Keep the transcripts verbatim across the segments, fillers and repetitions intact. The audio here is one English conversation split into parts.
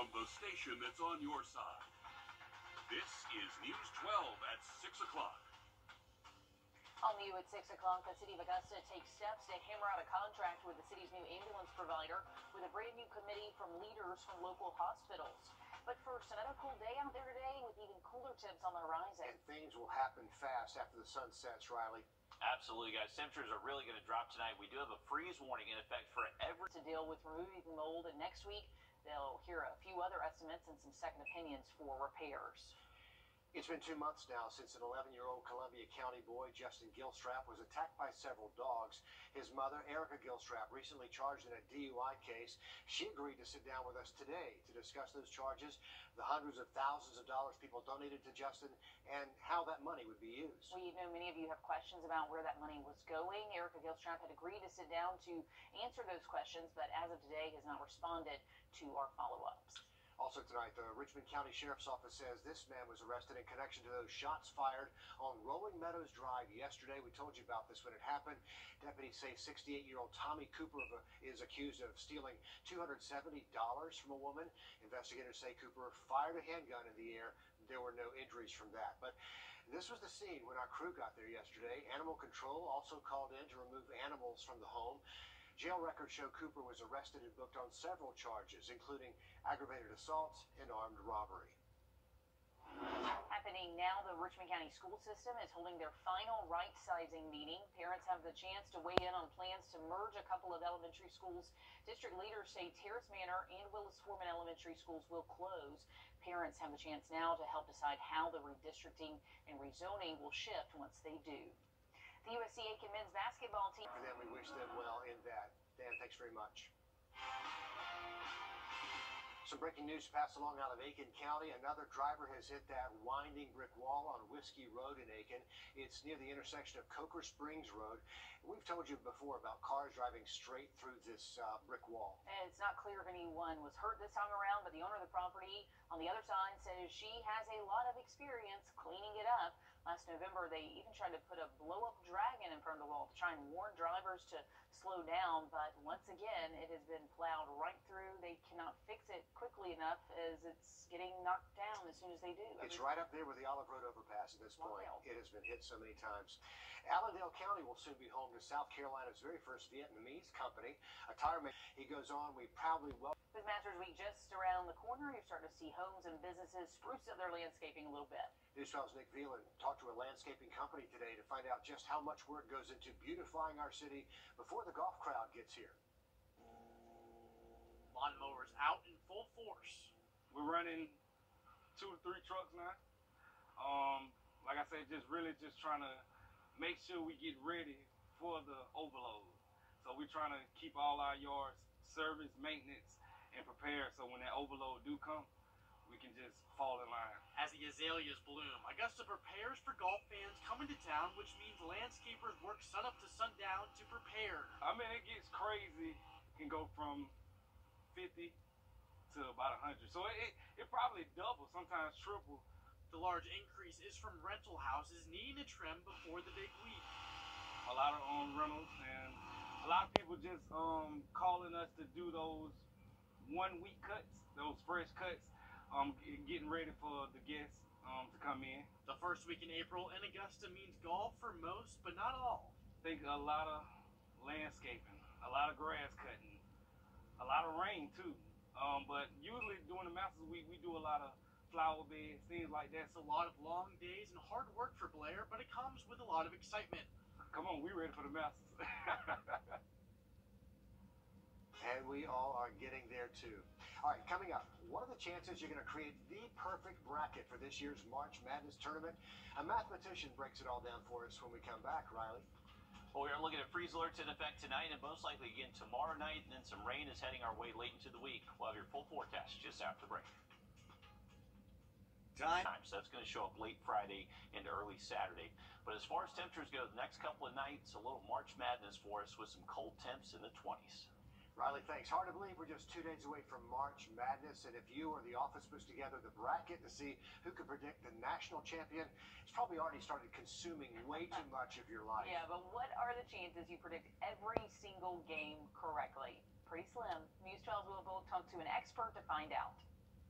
from the station that's on your side. This is News twelve at six o'clock. On the U at six o'clock, the City of Augusta takes steps to hammer out a contract with the city's new ambulance provider with a brand new committee from leaders from local hospitals. But first, another cool day out there today with even cooler temps on the horizon. And things will happen fast after the sun sets, Riley. Absolutely, guys. Temperatures are really going to drop tonight. We do have a freeze warning in effect for every... To deal with removing mold, and next week, they'll hear a few other estimates and some second opinions for repairs. It's been two months now since an eleven-year-old Columbia County boy, Justin Gilstrap, was attacked by several dogs. His mother, Erica Gilstrap, recently charged in a D U I case. She agreed to sit down with us today to discuss those charges, the hundreds of thousands of dollars people donated to Justin, and how that money would be used. We know many of you have questions about where that money was going. Erica Gilstrap had agreed to sit down to answer those questions, but as of today has not responded to our follow-ups. Also tonight, the Richmond County Sheriff's Office says this man was arrested in connection to those shots fired on Rolling Meadows Drive yesterday. We told you about this when it happened. Deputies say sixty-eight-year-old Tommy Cooper is accused of stealing two hundred seventy dollars from a woman. Investigators say Cooper fired a handgun in the air. There were no injuries from that. But this was the scene when our crew got there yesterday. Animal Control also called in to remove animals from the home. Jail records show Cooper was arrested and booked on several charges, including aggravated assault and armed robbery. Happening now, the Richmond County School System is holding their final right-sizing meeting. Parents have the chance to weigh in on plans to merge a couple of elementary schools. District leaders say Terrace Manor and Willis Foreman Elementary Schools will close. Parents have the chance now to help decide how the redistricting and rezoning will shift once they do. The U S C Aiken men's basketball team. For them, we wish them well in that. Dan, thanks very much. Some breaking news passed along out of Aiken County. Another driver has hit that winding brick wall on Whiskey Road in Aiken. It's near the intersection of Coker Springs Road. We've told you before about cars driving straight through this uh, brick wall. And it's not clear if anyone was hurt this time around, but the owner of the property on the other side says she has a lot of experience cleaning it up. Last November, they even tried to put a blow-up dragon in front of the wall to try and warn drivers to slow down, but once again, it has been plowed right through. They cannot fix it quickly enough as it's getting knocked down as soon as they do. It's right up there with the Olive Road overpass at this point. Wild. It has been hit so many times. Allendale County will soon be home to South Carolina's very first Vietnamese company, a tire maker. He goes on, we proudly welcome. With Masters Week just around the corner, you're starting to see homes and businesses spruce up their landscaping a little bit. News twelve's Nick Veland talked to a landscaping company today to find out just how much work goes into beautifying our city before the golf crowd gets here. Lawnmowers out in full force. We're running two or three trucks now. Um, like I said, just really just trying to make sure we get ready for the overload. So we're trying to keep all our yards service, maintenance, and prepared so when that overload do come, we can just fall in line. As the azaleas bloom, Augusta prepares for golf fans coming to town, which means landscapers work sunup to sundown to prepare. I mean, it gets crazy. It can go from fifty to about one hundred. So it, it, it probably doubles, sometimes triple. The large increase is from rental houses needing a trim before the big week. A lot of um, rentals, and a lot of people just um, calling us to do those one-week cuts, those fresh cuts. Um, getting ready for the guests um, to come in. The first week in April in Augusta means golf for most, but not all. I think a lot of landscaping, a lot of grass cutting, a lot of rain too. Um, but usually during the Masters Week, we do a lot of flower beds, things like that. It's a lot of long days and hard work for Blair, but it comes with a lot of excitement. Come on, we ready for the Masters. And we all are getting there too. All right, coming up, what are the chances you're going to create the perfect bracket for this year's March Madness tournament? A mathematician breaks it all down for us when we come back, Riley. Well, we are looking at freeze alerts in effect tonight and most likely again tomorrow night, and then some rain is heading our way late into the week. We'll have your full forecast just after the break. Time. So that's going to show up late Friday into early Saturday. But as far as temperatures go, the next couple of nights, a little March Madness for us with some cold temps in the twenties. Riley, thanks. Hard to believe we're just two days away from March Madness, and if you or the office puts together the bracket to see who can predict the national champion, it's probably already started consuming way too much of your life. Yeah, but what are the chances you predict every single game correctly? Pretty slim. News twelve will talk to an expert to find out.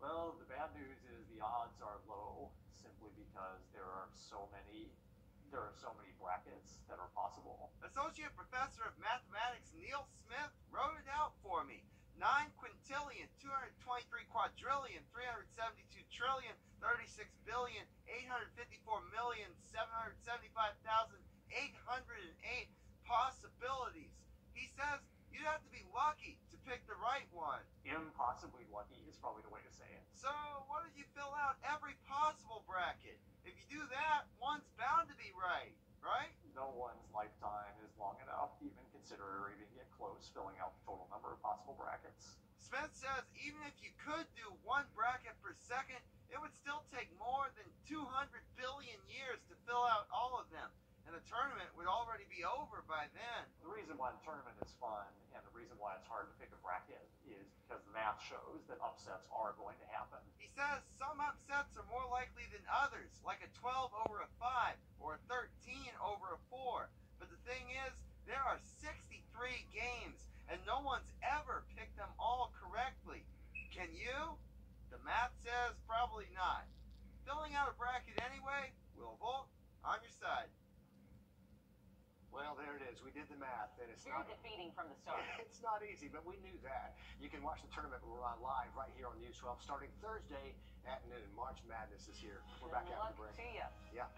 Well, the bad news is the odds are low simply because there are so many there are so many brackets that are possible. Associate Professor of Mathematics Neil Smith wrote it out for me. nine quintillion, two hundred twenty-three quadrillion, three hundred seventy-two trillion, thirty-six billion, eight hundred fifty-four million, seven hundred seventy-five thousand, eight hundred eight possibilities. He says you'd have to be lucky to pick the right one. Impossibly lucky is probably the way to say it. So, what if you fill out every possible bracket? If you do that, one's bound to be right, right? No one's lifetime is long enough to even consider or even get close filling out the total number of possible brackets. Smith says even if you could do one bracket per second, it would still take more than two hundred billion years to fill out all of them, and the tournament would already be over by then. The reason why the tournament is fun and the reason why it's hard to pick a bracket is because the math shows that upsets are going to happen. He says some upsets are more likely than others, like a twelve over a five or a thirteen over a four. But the thing is, there are sixty-three games, and no one's ever picked them all correctly. Can you? The math says probably not. Filling out a bracket anyway, Will Volt, on your side. Well, there it is. We did the math, and it's Very not defeating from the start. it's not easy, but we knew that. You can watch the tournament live right here on News twelve starting Thursday at noon. March Madness is here. We're back Good after luck the break. to you. Yeah.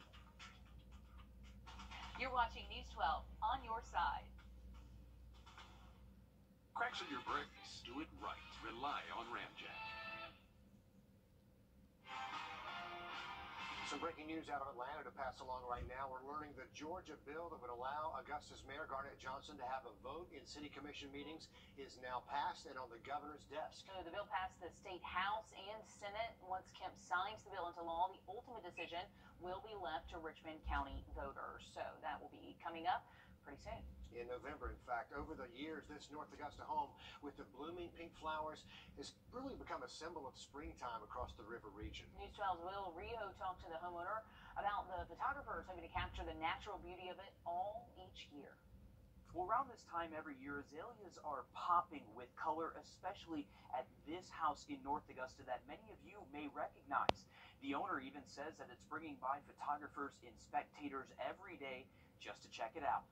You're watching News twelve on your side. Cracks in your brakes. Do it right. Rely on Ramjack. Some breaking news out of Atlanta to pass along right now. We're learning the Georgia bill that would allow Augusta's Mayor Garnett Johnson to have a vote in city commission meetings is now passed and on the governor's desk. So the bill passed the state house and senate. Once Kemp signs the bill into law, the ultimate decision will be left to Richmond County voters. So that will be coming up pretty soon. In November, in fact, over the years, this North Augusta home with the blooming pink flowers has really become a symbol of springtime across the river region. News twelve's Will Rio talked to the homeowner about the photographers hoping to capture the natural beauty of it all each year. Well, around this time every year, azaleas are popping with color, especially at this house in North Augusta that many of you may recognize. The owner even says that it's bringing by photographers and spectators every day just to check it out.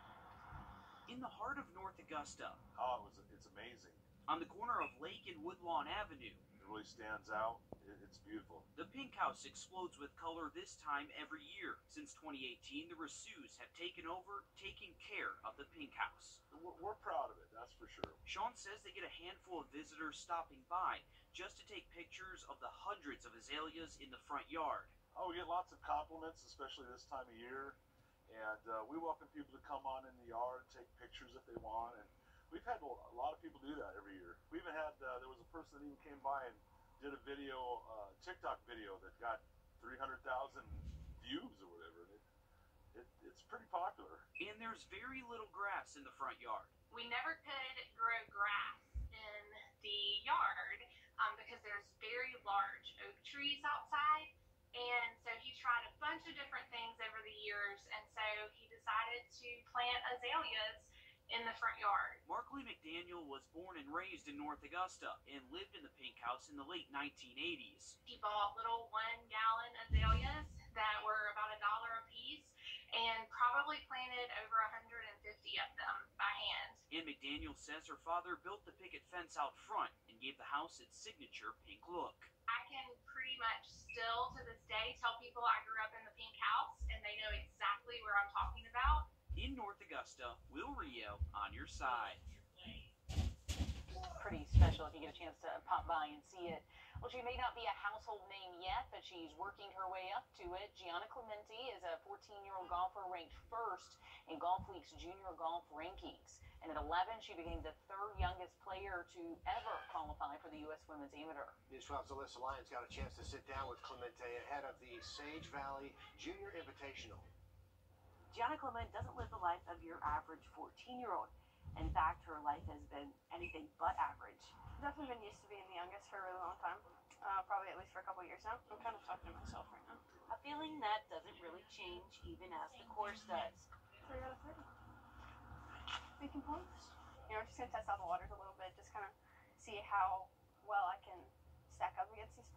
In the heart of North Augusta, Oh, it was, it's amazing. on the corner of Lake and Woodlawn Avenue, It really stands out. It, it's beautiful. the pink house explodes with color this time every year. Since twenty eighteen, the Rassus have taken over, taking care of the pink house. We're, we're proud of it, that's for sure. Sean says they get a handful of visitors stopping by just to take pictures of the hundreds of azaleas in the front yard. Oh, we get lots of compliments, especially this time of year. And uh, we welcome people to come on in the yard, take pictures if they want. And we've had a lot of people do that every year. We even had, uh, there was a person that even came by and did a video, uh, TikTok video that got three hundred thousand views or whatever. It, it, it's pretty popular. And there's very little grass in the front yard. We never could grow grass in the yard um, because there's very large oak trees outside. And so he tried a bunch of different things over the years, and so he decided to plant azaleas in the front yard. Mark Lee McDaniel was born and raised in North Augusta and lived in the pink house in the late nineteen eighties. He bought little one-gallon azaleas that were about a dollar a piece and probably planted over one hundred fifty of them by hand. And McDaniel says her father built the picket fence out front and gave the house its signature pink look. I can pretty much still to this day tell people I grew up in the pink house and they know exactly where I'm talking about. In North Augusta, Will Rio on your side. Pretty special if you get a chance to pop by and see it. Well, she may not be a household name yet, but she's working her way up to it. Gianna Clementi is a fourteen-year-old golfer ranked first in Golf Week's junior golf rankings. And at eleven, she became the third youngest player to ever qualify for the U S Women's Amateur. News twelve's Alyssa Lyons got a chance to sit down with Clemente ahead of the Sage Valley Junior Invitational. Gianna Clement doesn't live the life of your average fourteen-year-old. In fact, her life has been anything but average. I've definitely been used to being the youngest for a really long time. Uh, probably at least for a couple years now. I'm kind of talking to myself right now. A feeling that doesn't really change even as the course does. three out of thirty. Making points. You know, we're just going to test out the waters a little bit, just kind of see how well I can stack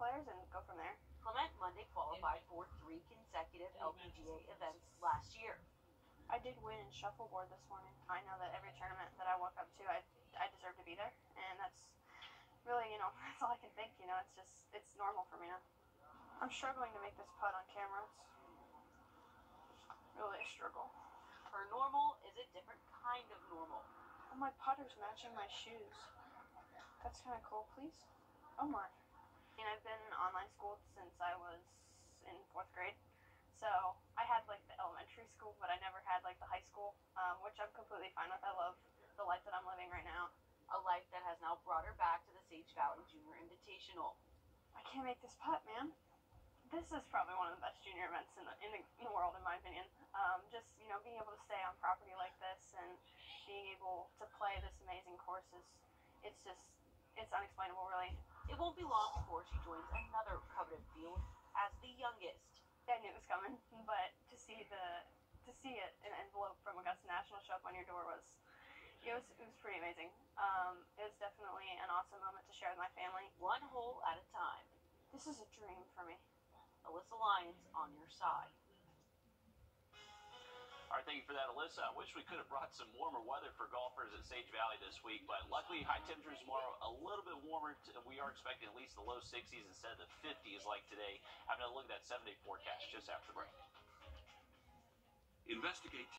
players and go from there. Clement Monday qualified for three consecutive L P G A events last year. I did win in shuffleboard this morning. I know that every tournament that I walk up to, I, I deserve to be there. And that's really, you know, that's all I can think, you know. It's just, it's normal for me now. I'm struggling to make this putt on camera. It's really a struggle. Her normal is a different kind of normal. Oh, my putter's matching my shoes. That's kind of cool, please. Oh my. And I've been in online school since I was in fourth grade. So I had like the elementary school, but I never had like the high school, um, which I'm completely fine with. I love the life that I'm living right now. A life that has now brought her back to the Sage Valley Junior Invitational. I can't make this putt, man. This is probably one of the best junior events in the in the, in the world, in my opinion. Um, just, you know, being able to stay on property like this and being able to play this amazing course is, it's just, it's unexplainable, really. It won't be long before she joins another coveted field as the youngest. I knew it was coming, but to see the to see it, an envelope from Augusta National show up on your door was it was it was pretty amazing. Um, it was definitely an awesome moment to share with my family. One hole at a time. This is a dream for me. Alyssa Lyons on your side. All right, thank you for that, Alyssa. I wish we could have brought some warmer weather for golfers at Sage Valley this week, but luckily high temperatures tomorrow, a little bit warmer. We are expecting at least the low sixties instead of the fifties like today. Having a look at that seven-day forecast just after the break. Investigate